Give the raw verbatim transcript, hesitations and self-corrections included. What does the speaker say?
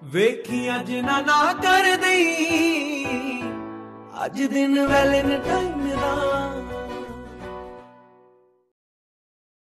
ਵੇਖੀ ਅੱਜ ਨਾ ਨਾ ਕਰ ਦਈ, ਅੱਜ ਦਿਨ ਵੈਲੈਂਟਾਈਨ ਦਾ।